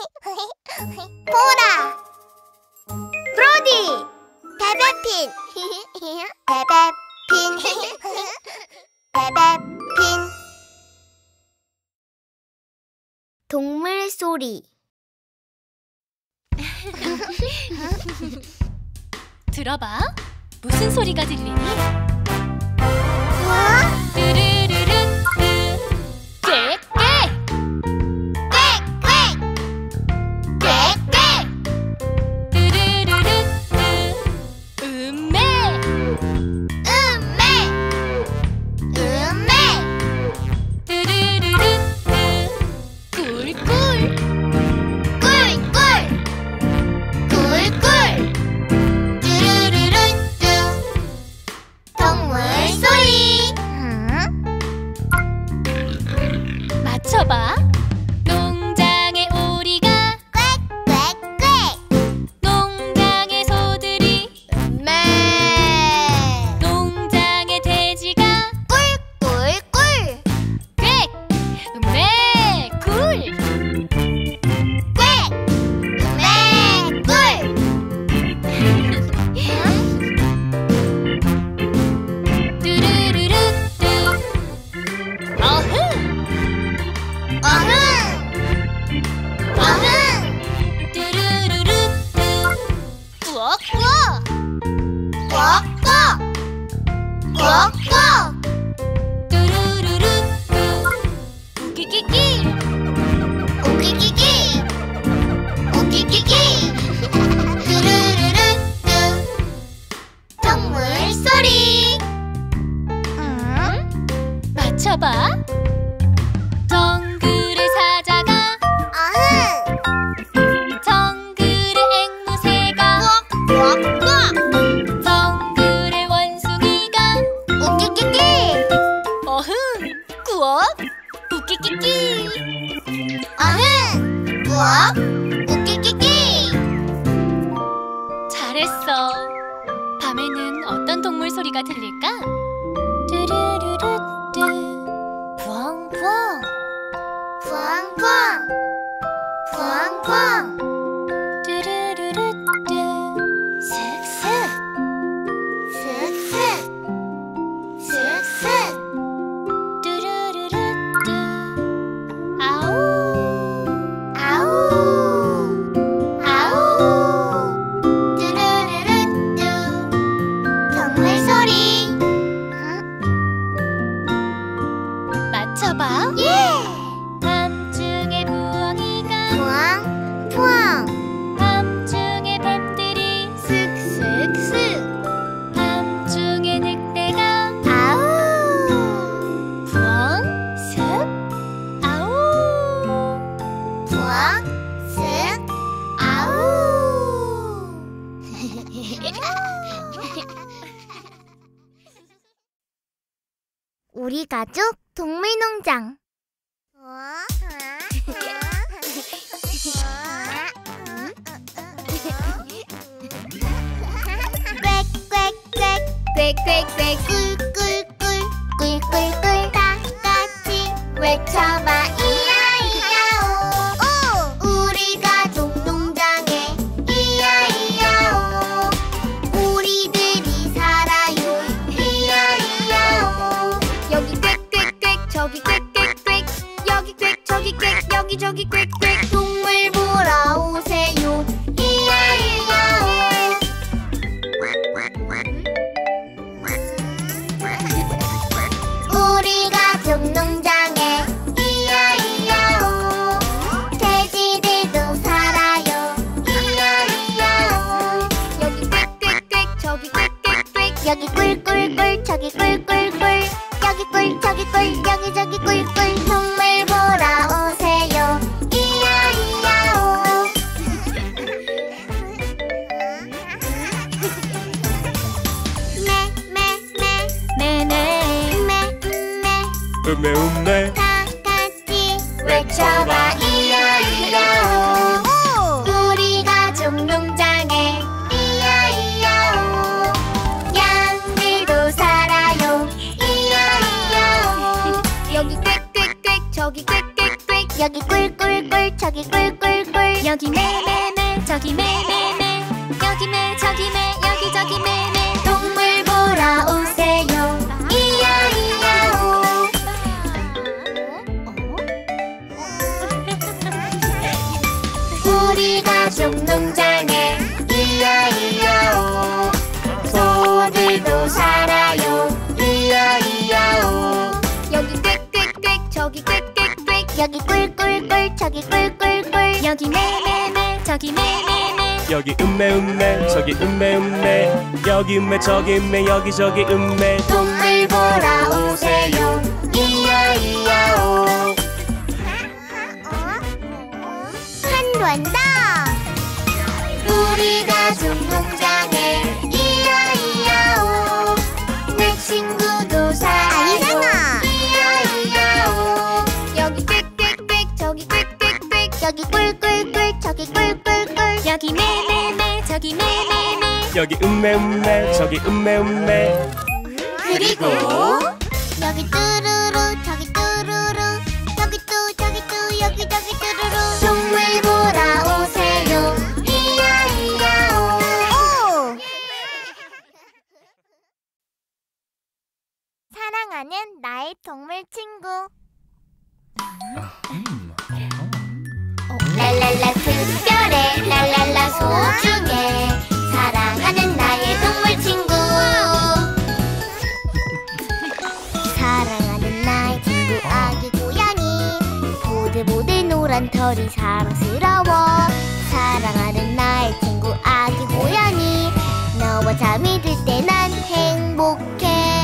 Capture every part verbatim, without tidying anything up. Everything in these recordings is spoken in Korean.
보라! 브로디! 베베핀! 베베핀! 베베핀! 동물 소리. 들어봐. 무슨 소리가 들리니? 우와! 뚜루루루 꽥꽥! 꽥꽥! 꽥꽥! 뚜루루루 음메! 음메! 음메! 뚜루루루 꿀꿀! 꿀꿀! 꿀꿀! 뚜루루루뚜 동물 소리. 맞춰봐. 농장의 오리가 꽥꽥꽥! 농장의 소들이 매! 농장의 돼지가 꿀꿀꿀! 꽥! 음메! 꿀! 꽥! 매! 꿀! 뚜루루루뚜 어흥! 어흥! 어흥! 뚜루루루뚜 꾸억꾸억! 꺽꺽! 꺽꺽! 뚜루루루뚜 우기기기! 오기기기! 오기기기! 뚜루루루뚜 동물 소리. 음? 맞춰봐. 정글의 사자가 어흥! 정글의 앵무새가 꺽꺽! 정글의 원숭이가 오기기기! 어흥! 꾸억! 우기기기! 어흥! 꾸억! 오기기기! 잘했어. 밤에는 어떤 동물 소리가 들릴까? 뚜루루루뚜 부엉부엉 부엉부엉! 부엉부엉! 뚜루루루뚜 슥슥 슥슥! 슥슥! 뚜루루루뚜 아우 아우! 아우! 뚜루루루뚜 동물 소리. 맞춰봐. 예! 밤중에 부엉이가 부엉! 부엉! 밤중에 뱀들이 슥슥슥! 밤중에 늑대가 아우! 부엉 슥 아우 부엉! 슥! 아우! 우리 가족 동물농장. 꽥꽥꽥 꿀꿀꿀 꿀꿀꿀 다 같이 외쳐봐 이야이야오. 우리 가족 농장에 이야이야오. 우리들이 살아요 이야이야오. 여기 꽥꽥꽥 저기 꽥꽥꽥 여기 꽥 저기 꽥 여기저기 꽥꽥 동물 보러 오세요 이야이야오. 우리 가족 농장에 이야이야오. 꿀꿀꿀꿀 여기 매매매 저기 매매매 여기 매 저기 매 여기 저기 매매 동물 보러 오세요 이야이야오 우리 가족 농장에 이야이야오 소들도 살아요 이야이야오 여기 꽥꽥꽥 저기 꽥꽥꽥 여기 꿀꿀꿀 저기 꿀꿀꿀 여기 매매매 저기 매매매 여기 음메 음메 저기 음메 음메 여기 음메 저기 음메 여기 저기 음메 동물 보러 오세요 이야이야오 한 번 더 우리 가족 농장에 이야이야오 내 친구도 살아요 이야이야오 여기 꽥꽥꽥 저기 꽥꽥꽥 여기 꿀꿀꿀 저기 꿀꿀꿀 여기 매매매 저기 매매매 여기 음메 음메 저기 음메 음메 그리고 여기 뚜루루 저기 뚜루루 여기 뚜 저기 뚜 여기 저기 뚜루루 동물 보러 오세요 이야이야오 사랑하는 나의 동물 친구 랄랄라 특별해 랄랄라 소중해 사랑하는 나의 동물 친구 사랑하는 나의 친구 아기 고양이 보들보들 노란 털이 사랑스러워 사랑하는 나의 친구 아기 고양이 너와 잠이 들 때 난 행복해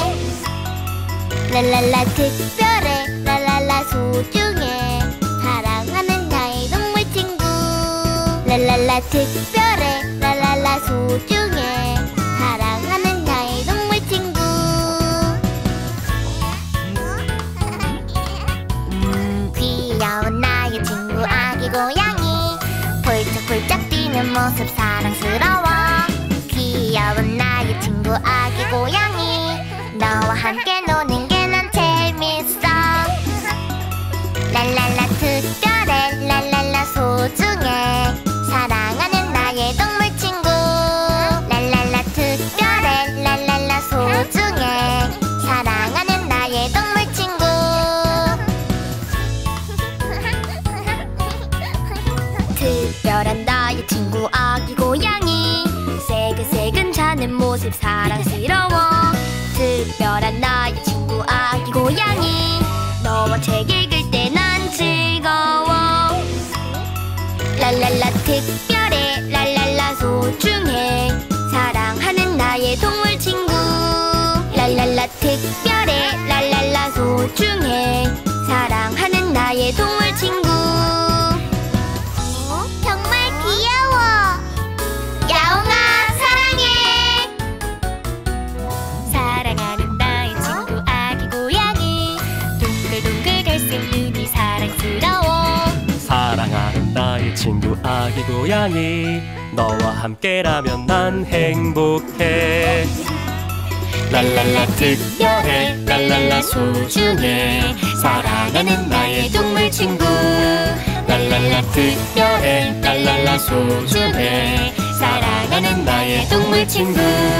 랄랄라 특별해 랄랄라 소중해 사랑하는 나의 동물 친구 랄랄라 특별해 랄랄라 소중해 사랑하는 나의 동물 친구 귀여운 나의 친구 아기 고양이 폴짝폴짝 뛰는 모습 사랑스러워 귀여운 나의 친구 아기 고양이 너와 함께 노는 게 난 재밌어 랄랄라 특별해 랄랄라 소중해 사랑하는 나의 동물 친구 랄랄라 특별해 랄랄라 소중해 사랑하는 나의 동물 친구 특별한 나의 친구 아기 고양이 새근새근 자는 모습 사랑스러워 특별한 나의 친구 아기 고양이 너와 책 읽을 때 난 즐거워 랄랄라 특별해 랄랄라 소중해 사랑하는 나의 동물 친구 랄랄라 특별해 랄랄라 소중해 사랑하는 나의 동물 친구 어? 정말 귀여워 야옹아 사랑해 사랑하는 나의 친구 아기 고양이 동글동글 갈색 눈이 사랑스러워 사랑하는 나의 친구 아기 고양이 너와 함께라면 난 행복해 랄랄라 특별해 랄랄라 소중해 사랑하는 나의 동물 친구 랄랄라 특별해 랄랄라 소중해 사랑하는 나의 동물 친구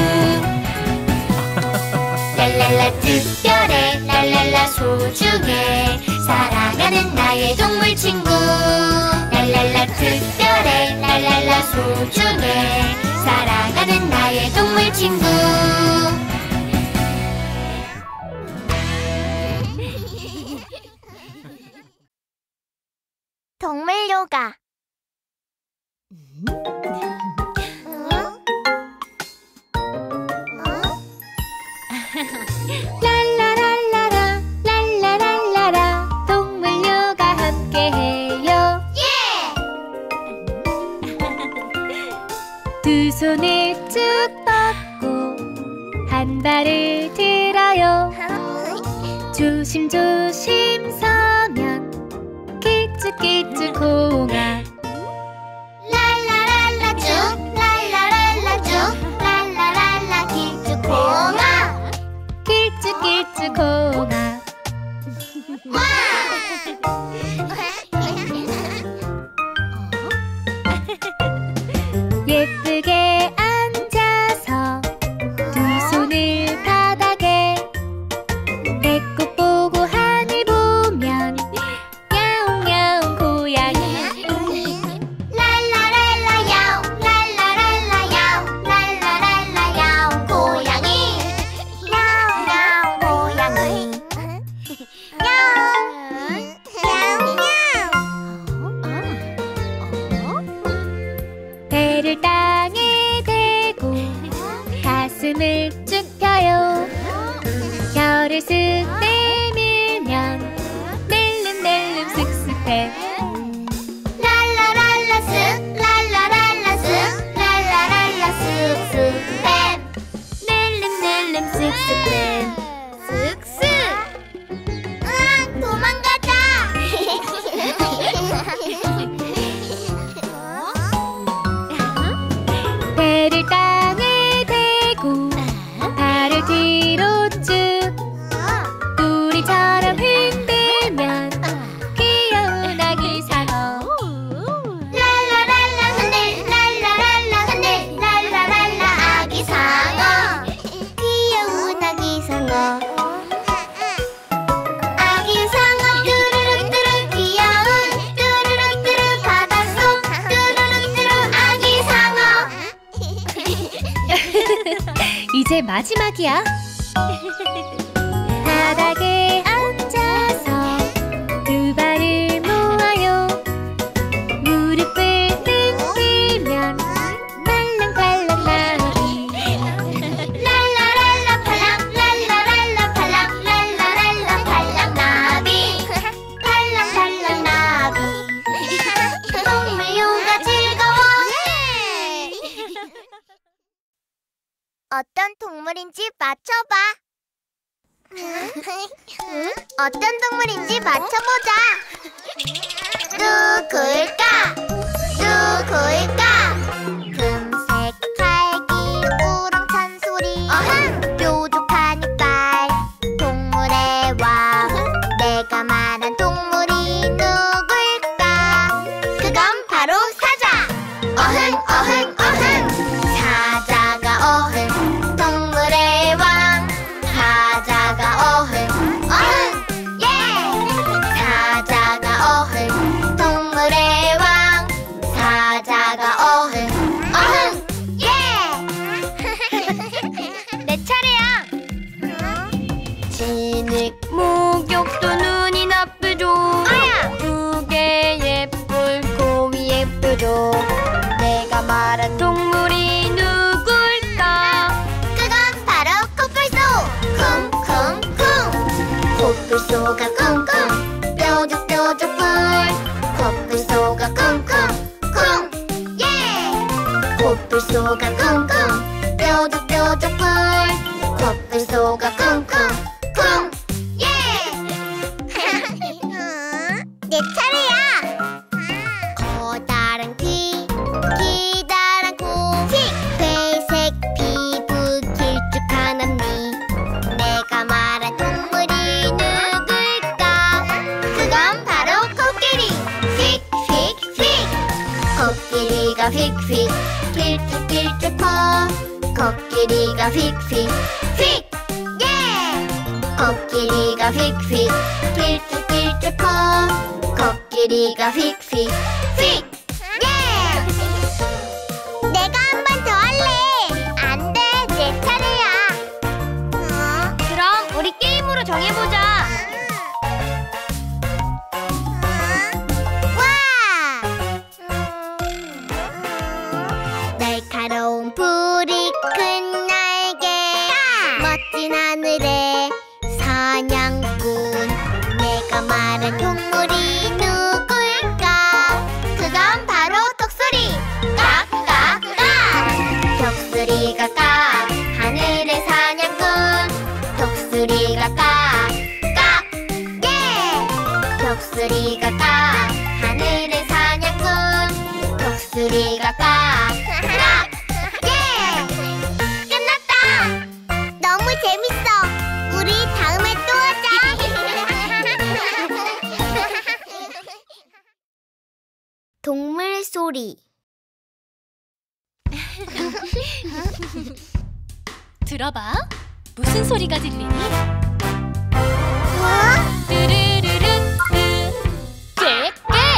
랄랄라 특별해 랄랄라 소중해 사랑하는 나의 동물 친구 랄랄라 특별해 랄랄라 소중해 사랑하는 나의 동물 친구 동물 요가 랄라랄라라 랄라랄라라 동물 요가 함께해요 두 손을 쭉 뻗고 한 발을 들어요 조심조심 서면 끼쭉끼쭉 공아 랄라랄라 쭉 랄라랄라 쭉 랄라랄라 길쭉 공아 끼쭉끼쭉 공아 와 이제 마지막이야. 바닥에 앉아서 두 발을 모아요. 무릎을 흔들면 말랑말랑 나비. 랄라랄라 팔랑 랄라랄라 팔랑 랄라랄라 팔랑 나비. 팔랑 팔랑 나비. 동물 요가 즐거워. 어떤 동물인지 맞춰봐. 응? 어떤 동물인지 맞춰보자. 누굴까? 누굴까? 금색 갈기 우렁찬 소리. 어흥! 뾰족한 이빨 동물의 왕. 내가 말한 동물이 누굴까? 그건 바로 사자. 어흥 어흥 어흥. 사자가 어흥 동물의 왕. 사자가 어흥 어흥 예. 사자가 어흥 동물의 왕. 사자가 어흥 어흥 예. 내 차례야. 진흙 목욕도 눈이 나쁘죠. 아야. 두개 예쁠 곰이 예쁘죠. 내가 말한 동물이 누굴까? 그건 바로 코뿔소. 쿵쿵쿵. 코뿔소가 쿵쿵. 뾰족뾰족 뿔. 코뿔소가 쿵쿵쿵 예. 코뿔소가 쿵쿵. 뾰족뾰족 뿔. 코뿔소가 쿵쿵쿵 예. 내 차례야. 커다란 귀, 기다란 코, 회색 피부, 길쭉한 앞니. 내가 말한 동물이 누굴까? 그건 바로 코끼리. 휙휙휙. 코끼리가 휙휙. 길쭉길쭉 커. 코끼리가 휙휙. 휙 예. 코끼리가 휙휙. 길쭉길쭉 커. 코끼리가 휙휙. 휙 예. 내가 한 번 더 할래. 안 돼, 내 차례야. 어? 그럼 우리 게임으로 정해보자. 와! 날카로운 불이 큰 날개. 멋진 하늘에 사냥꾼. 내가 말한 동물이 누굴까? 그건 바로 독수리. 깍깍깍. 독수리가 깍. 하늘의 사냥꾼. 독수리가 깍. 깍. 예. 독수리가 깍. 하늘의 사냥꾼. 독수리가 깍. 깍. 예. 끝났다. 너무 재밌어. 우리 다음에 또 하자. 동물 소리. 들어봐. 무슨 소리가 들리니? 우와. 뚜루루루 꽤, 꽤.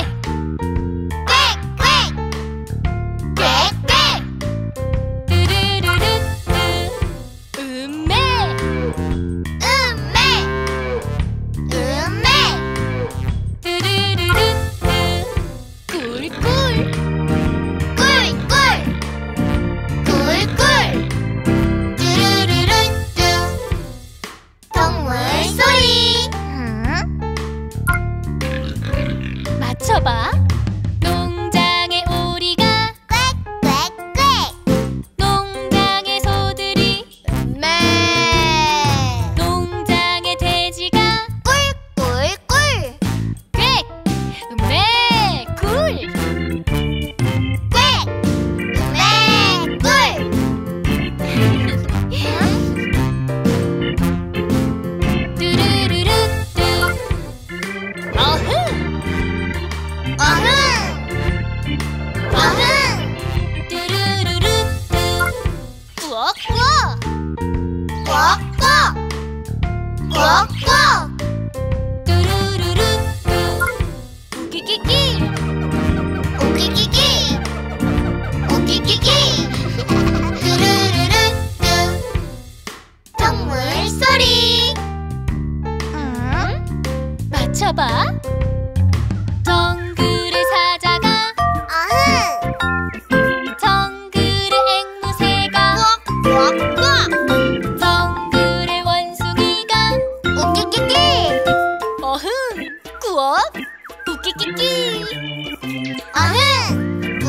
꽥꽥. 꽥꽥. 뚜루루루 음메. 음메. 음메. 뚜루루루 꿀꿀. 꿀꿀. 꿀꿀. 뚜루루루뚜. 동물 소리. 맞춰봐. 농장의 오리가 꽥꽥꽥. 농장의 소들이 매. 농장의 돼지가 꿀꿀꿀. 꽤 음메 꿀.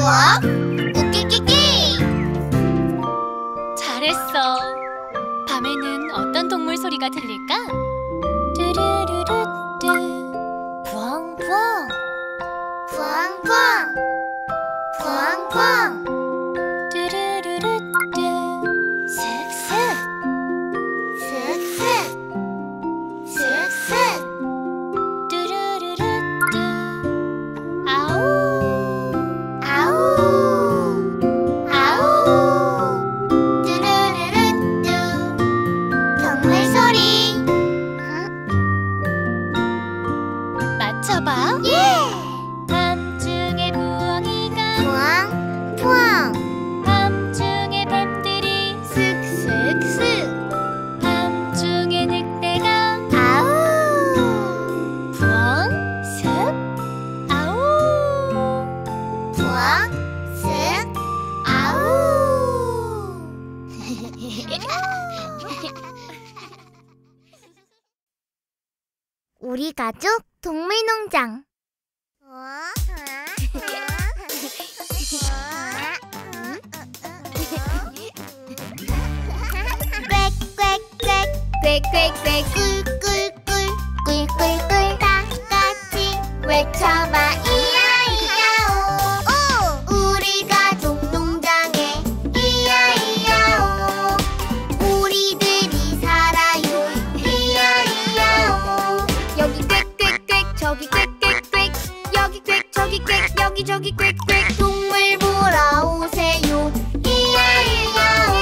우와 우끼끼끼. 잘했어. 밤에는 어떤 동물 소리가 들릴까? 뚜루루루뚜 부엉부엉 부엉부엉 부엉부엉. 뚜루루루뚜 슥슥 슥슥 슥슥. 뚜루루루뚜 아우 아우 아우. 뚜루루루뚜. 동물 소리. 맞춰봐. 예. 밤중에 부엉이가 부엉 부엉. 밤중에 뱀들이 슥슥슥. 밤중에 늑대가 아우. 부엉 슥 아우 부엉 슥 아우. 우리 가족 동물농장. 꽥꽥꽥 꿀꿀꿀 꿀꿀꿀 다 같이 외쳐봐 이야이야오. 우리 가족 농장에 이야이야오. 우리들이 살아요 이야이야오. 여기 꽥꽥꽥 저기 꽥꽥꽥 여기 꽥 저기 꽥 여기 저기 꽥꽥 동물 보러 오세요 이야이야오.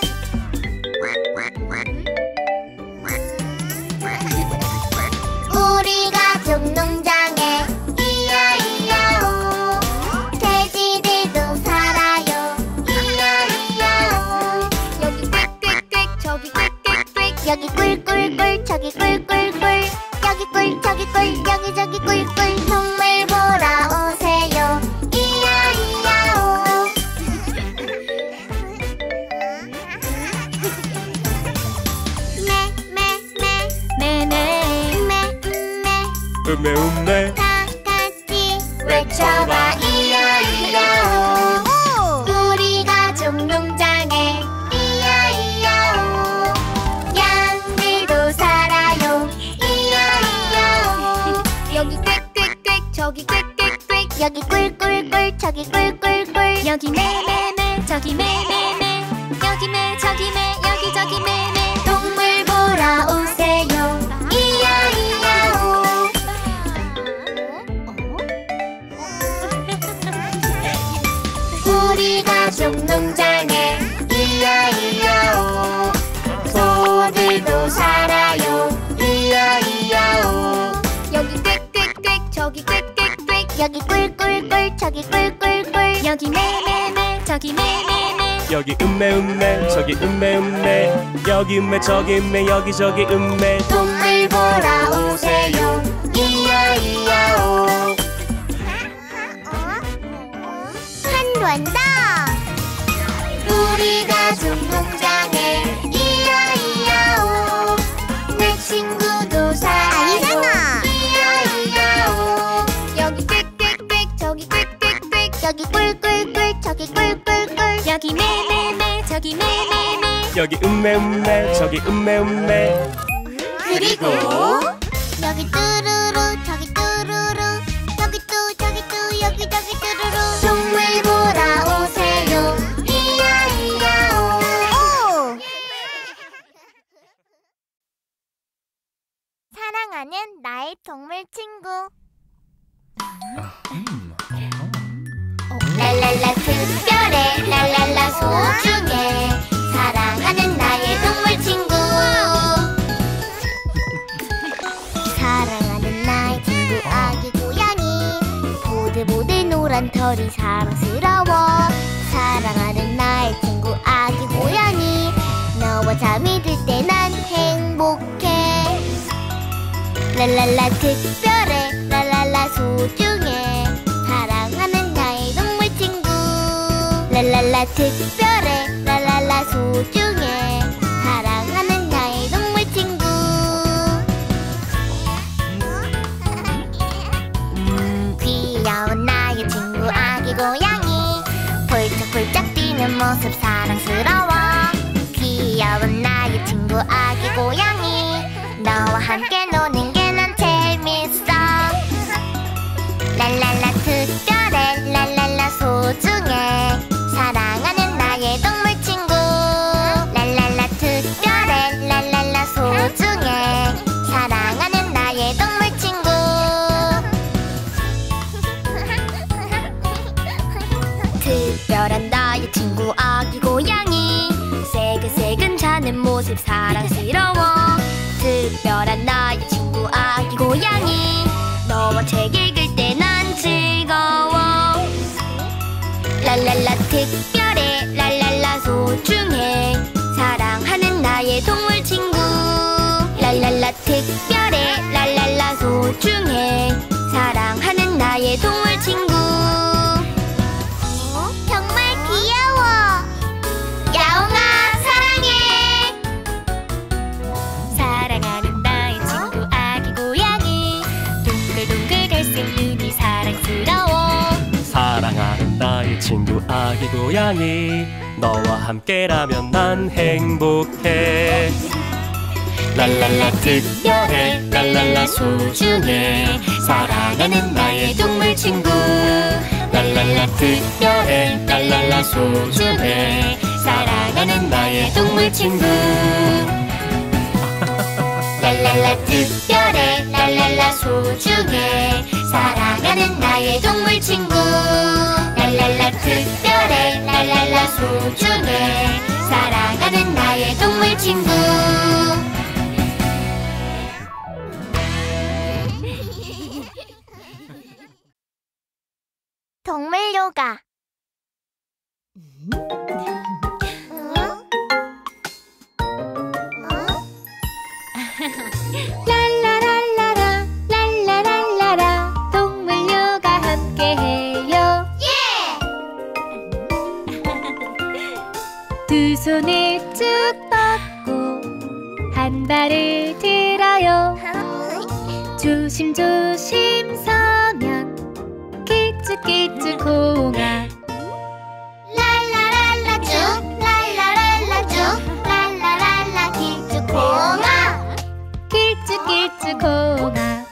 우리 가족 농장에 이야이야오. 돼지들도 살아요 이야이야오. 여기 꽥꽥꽥 저기 꽥꽥꽥 여기 꿀꿀꿀 저기 꿀꿀꿀 여기 꿀 저기 꿀 여기 저기 꿀꿀. 동물 보러 오세요 이야이야오. 네네 매매매매매 음메 음메 다 같이 외쳐봐 이야이야오. 우리 가족 농장에 이야이야오. 양들도 살아요 이야이야오. 여기 꽥꽥꽥 저기 꽥꽥꽥 여기 꿀꿀꿀 저기 꿀꿀꿀. 여기 매매매 저기 매매매 여기 매 저기 매 여기 저기 매매 동물 보러 오세요 이야이야오. 우리 가족 농장에 이야이야오. 소들도 살아요 이야이야오. 여기 꽥꽥꽥 저기 꽥꽥꽥 여기 꿀꿀꿀 저기 꿀꿀꿀. 여기 매매매 저기 매매매 여기 음메 음메 저기 음메 음메 여기 음메 저기 음메 여기 저기 음메. 동물 보러 오세요 이야이야오. 한 번 더. 우리 가족 농장에 이야이야오. 내 친구도 살아요 이야이야오. 여기 꽥꽥꽥 저기 꽥꽥꽥 여기 꿀꿀꿀 저기 꿀꿀꿀. 여기 매매매 저기 매매매 여기 음메 음메 저기 음메 음메. 그리고 여기 뚜루루 저기 뚜루루 저기 뚜 저기 뚜 여기 저기 뚜루루. 동물 보러 오세요 이야이야오. 사랑하는 나의 동물 친구. 랄랄라 특별해 랄랄라 소중해 사랑하는 나의 동물 친구. 사랑하는 나의 친구 아기 고양이. 보들보들 노란 털이 사랑스러워. 사랑하는 나의 친구 아기 고양이. 너와 잠이 들 때 난 행복해. 랄랄라 특별해 랄랄라 소중해 사랑하는 나의 동물 친구. 랄랄라 특별해 랄랄라 소중해 사랑하는 나의 동물 친구. 귀여운 나의 친구 아기 고양이. 폴짝폴짝 뛰는 모습 사랑스러워. 귀여운 나의 친구 아기 고양이. 너와 함께 노는 게 난 재밌어. 랄랄라 특별해 랄랄라 소중해. 사랑하는 나의 동물 친구. 랄랄라 특별해 랄랄라 소중해. 사랑하는 나의 동물 친구. 특별한 나의 친구 아기 고양이. 새근새근 자는 모습 사랑스러워. 특별한 나의 친구 아기 고양이. 너와 책 읽을 때 난 즐거워. 랄랄라 특별해 랄랄라 소중해. 사랑하는 나의 동물 친구. 랄랄라 특별해 랄랄라 소중해. 사랑하는 나의 동물 친구. 정말 귀여워. 야옹아 사랑해. 사랑하는 나의 친구 아기 고양이. 동글동글 갈색 눈이 사랑스러워. 사랑하는 나의 친구 아기 고양이. 너와 함께라면 난 행복해. 랄랄라 특별해 랄랄라 소중해. 사랑하는 나의 동물 친구. 랄랄라 특별해 랄랄라 소중해. 사랑하는 나의 동물 친구. 랄랄라 특별해 랄랄라 소중해. 사랑하는 나의 동물 친구. 랄랄라 특별해 랄랄라 소중해. 사랑하는 나의 동물 친구. 동물 요가. 랄라랄라라 랄라랄라라 동물 요가 함께해요. 두 손을 쭉 뻗고 한 발을 들어요. 조심조심 서면 길쭉길쭉 공아. 랄라랄라 쭉 랄라랄라 쭉 랄라랄라 길쭉 공아. 길쭉길쭉 공아.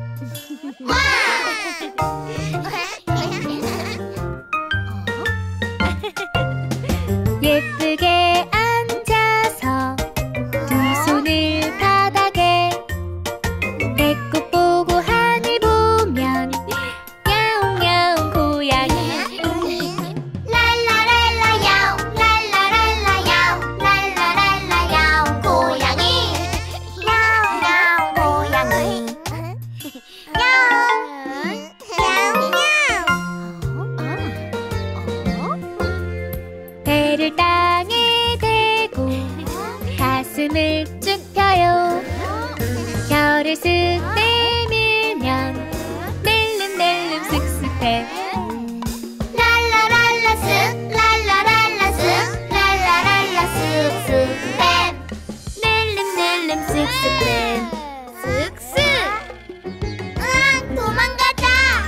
예쁘게 앉아서 두 손을 바닥에. 배꼽 보고 하늘 보면 야옹야옹 고양이. 랄라랄라 야옹 랄라랄라 야옹 랄라랄라 야옹 고양이. 야옹 야옹 고양이. 야옹 야옹. 배를 땅에 대고 가슴을 쭉 펴요. 혀를 쓱 내밀면 낼름낼름 슥슥해. 랄라랄라 쓱 랄라랄라 쓱 랄라랄라 쓱쓱 낼름낼름 슥슥해. 쓱쓱. 으악 도망가자.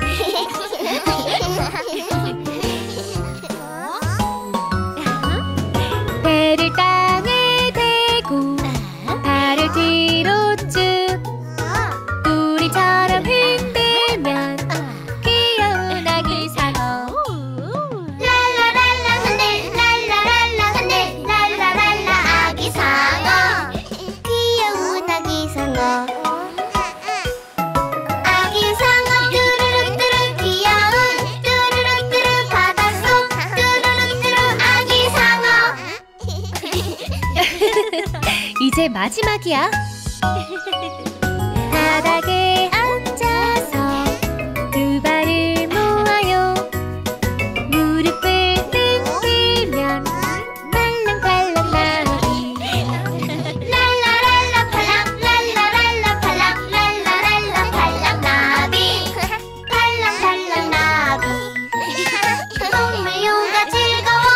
배를 땅에 대고 발을 뒤로 쭉 우리처럼 흔들면 귀여운 아기 상어. 랄라랄라 흔들 랄라랄라 흔들 랄라랄라 아기 상어. 귀여운 아기 상어. 아기 상어 뚜루루뚜루 귀여운 뚜루루뚜루 바닷속 뚜루루뚜루 아기 상어. 이제 마지막이야. 바닥에 앉아서 두 발을 모아요. 무릎을 흔들면 팔랑팔랑 나비. 랄라랄라 팔랑 랄라랄라 팔랑 랄라랄라 팔랑 나비. 팔랑팔랑 나비. 동물 요가 즐거워.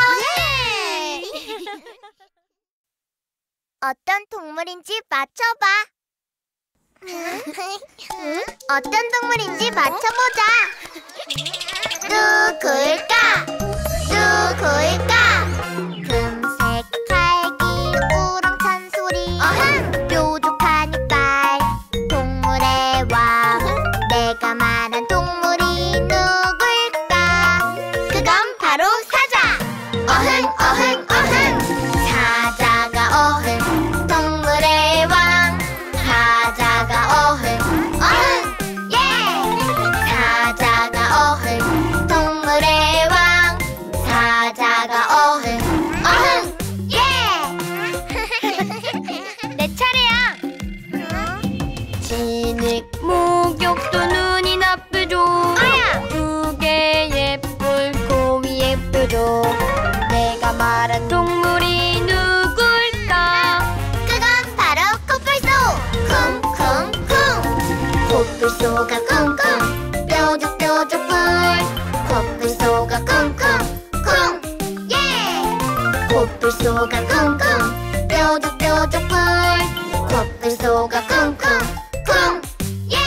어떤 동물인지 맞춰봐. 응? 어떤 동물인지 맞춰보자. 누굴까? 바로 사자. 어흥 어흥 어흥 사자가 어흥 동물의 왕. 사자가 어흥 어흥 예. 사자가 어흥 동물의 왕. 사자가 어흥 어흥 예. 내 차례야. 진흙 목욕도 눈이 나쁘죠. 그게 예쁠 곰이 예쁘죠. 내가 말한 동물이 누굴까? 그건 바로 코뿔소. 쿵쿵쿵 코뿔소가 쿵쿵 뾰족뾰족 뿔. 코뿔소가 쿵쿵쿵 예. 코뿔소가 쿵쿵 뾰족뾰족 뿔. 코뿔소가 쿵쿵쿵 예.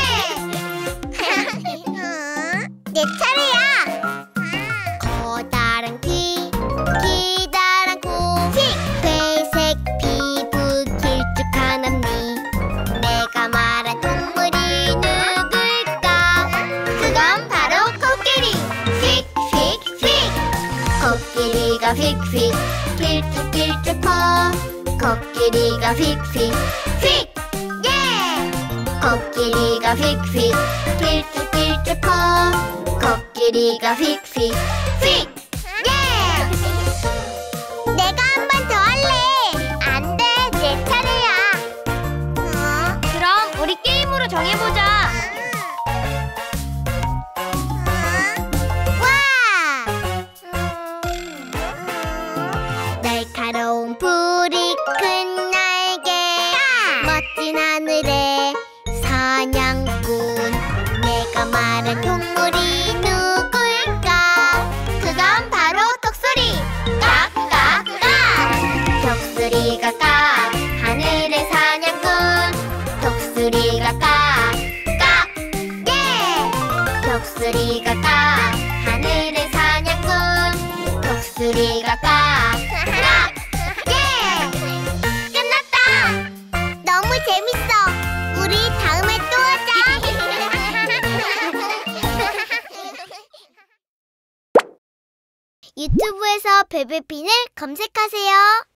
내 차례야. 커다란 귀 기다란 코. 회색 피부 길쭉한 앞니. 내가 말한 동물이 누굴까? 그건 바로 코끼리. 휙휙휙 코끼리가 휙휙 길쭉길쭉 커. 코끼리가 휙휙 휙 예. 코끼리가 휙휙 길쭉길쭉 커. 코끼리가 휙휙 휙 예. 내가 한 번 더 할래. 안 돼, 내 차례야. 어? 그럼 우리 게임으로 정해보자. 와! 날카로운 불이 큰 날개. 멋진 하늘에 사냥꾼. 내가 말한 동물이 누굴까? 그건 바로 독수리. 깍깍깍 독수리가 깍 하늘의 사냥꾼. 독수리가 깍 깍 예. 독수리가 깍 하늘의 사냥꾼. 독수리가 깍 깍 예. 끝났다. 너무 재밌어. 우리 다음에 또 하자. 유튜브에서 베베핀을 검색하세요.